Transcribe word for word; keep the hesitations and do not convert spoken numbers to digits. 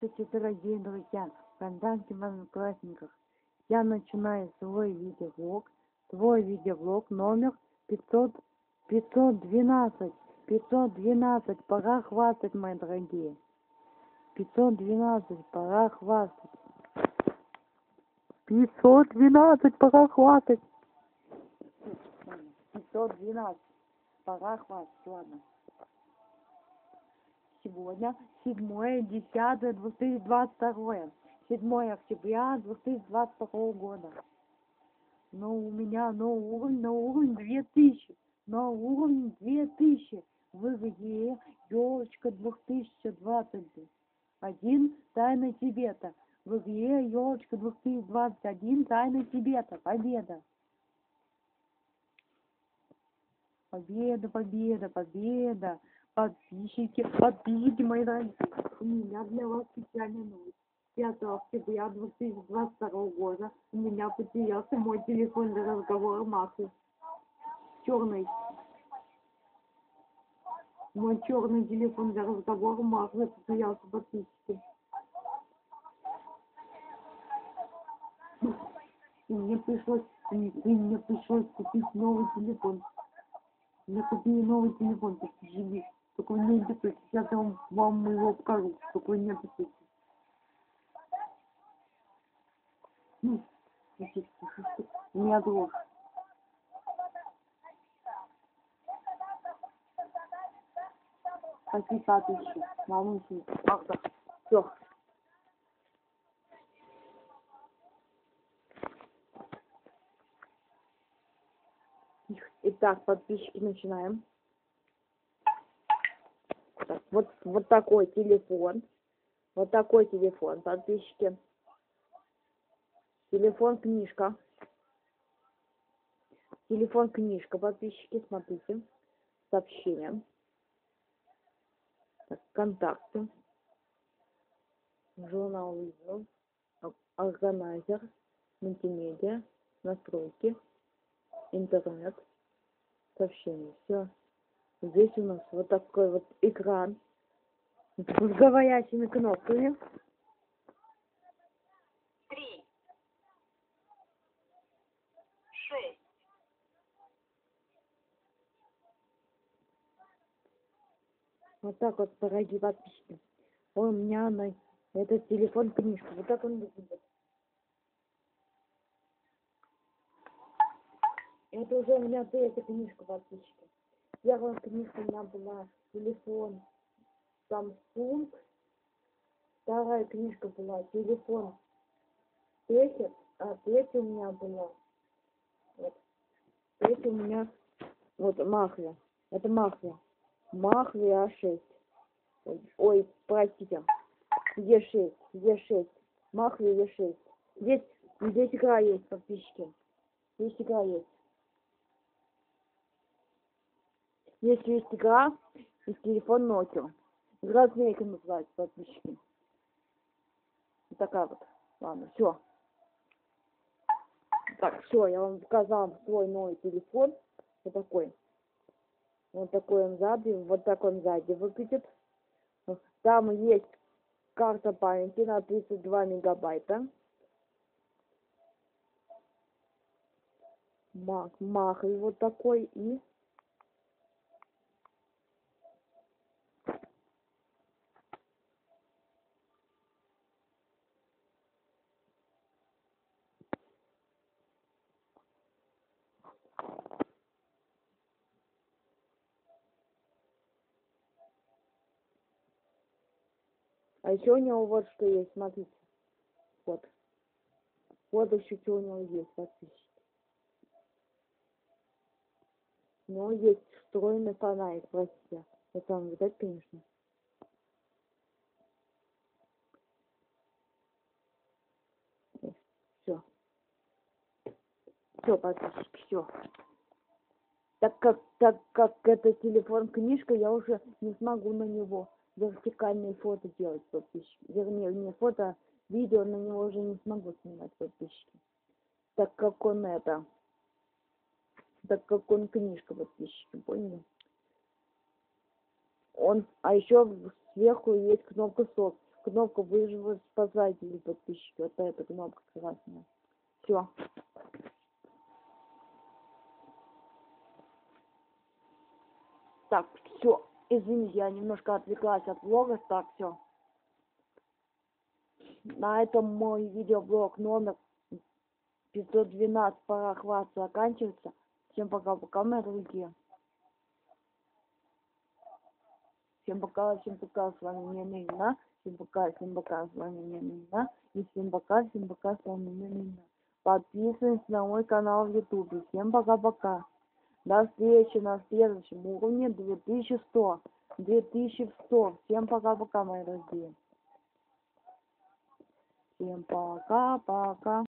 Здравствуйте, дорогие друзья, ВКонтакте, в Одноклассниках. Я начинаю свой видеоблог, свой видеоблог номер пятьсот, пятьсот двенадцать, пятьсот двенадцать, пора хвастать, мои дорогие. пятьсот двенадцать, пора хвастать. пятьсот двенадцать, пора хвастать. пятьсот двенадцать, пора хвастать, ладно. Сегодня седьмое десятое две тысячи двадцать второе. седьмое октября две тысячи двадцать второго года. Но у меня новый уровень, на уровень две тысячи. На уровень две тысячи. В игре елочка две тысячи двадцать один Тайна Тибета. В игре елочка две тысячи двадцать один Тайна Тибета. Победа. Победа, победа, победа. Подписчики, подписчики мои дорогие, у меня для вас специальная новость. пятого октября две тысячи двадцать второго года у меня потерялся мой телефон для разговора Макса. Черный. Мой черный телефон для разговора Макса потерялся, подписчики. И мне пришлось, и мне пришлось купить новый телефон. Я купил новый телефон, подписчики. Только вы не напишите, сейчас я вам, вам его покажу, только вы не напишите. Ну, у меня дрожь. Какие подписчики? Малыши. Ах да, все. Итак, подписчики, начинаем. Так, вот, вот такой телефон. Вот такой телефон, подписчики. Телефон книжка. Телефон книжка, подписчики, смотрите. Сообщения. Так, контакты. Журнал видео. Органайзер. Мультимедиа. Настройки. Интернет. Сообщения. Все. Здесь у нас вот такой вот экран с говорящими кнопками. Три, шесть, Вот так вот, дорогие подписчики. У меня на этот телефон книжка. Вот так он выглядит. Это уже у меня третья книжка, подписчики. Первая книжка у меня была телефон Samsung. Вторая книжка была телефон Третья, а третья у меня была. Вот. Третья у меня вот Махвия. Это Махвия. Махвия а шесть. Ой, простите. Е шесть. Е шесть. Махвия Е шесть. Здесь, здесь игра есть, подписчики. Здесь игра есть. Здесь есть игра и телефон Nokia. Игра Змейка называется, подписчики. Вот такая вот. Ладно, все. Так, все, я вам показал свой новый телефон. Вот такой. Вот такой он сзади. Вот такой он сзади выглядит. Там есть карта памяти на тридцать два мегабайта. Мах, маховый вот такой. И а еще у него вот что есть, смотрите. Вот. Вот еще что у него есть, подписчики. У него есть встроенный фонарик, простите. Это вам видать, конечно. Все. Все, подписчики, все. Так как, так как это телефон книжка, я уже не смогу на него вертикальные фото делать, подписчики. Вернее, не фото, видео на него уже не смогу снимать, подписчики. Так как он это, так как он книжка, подписчики, поняли? Он, а еще сверху есть кнопка софт. кнопку «Вы спасатели подписчики». Вот эта кнопка красная. Все. Так, все. Извините, я немножко отвлеклась от влога. Так, все. На этом мой видеоблог номер пятьсот двенадцать «Парохват» заканчивается. Всем пока-пока, мои дорогие. Всем пока, всем пока, с вами Нина. Всем пока, всем пока, с вами Нина. И всем пока, всем пока, с вами Нина. Подписывайтесь на мой канал в ютубе. Всем пока-пока. До встречи на следующем уровне две тысячи сто. две тысячи сто. Всем пока-пока, мои дорогие. Всем пока-пока.